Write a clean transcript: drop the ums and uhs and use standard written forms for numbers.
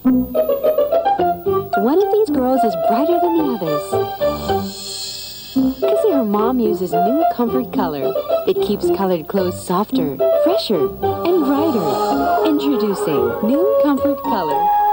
One of these girls is brighter than the others. Because her mom uses new Comfort Color. It keeps colored clothes softer, fresher, and brighter. Introducing new Comfort Color.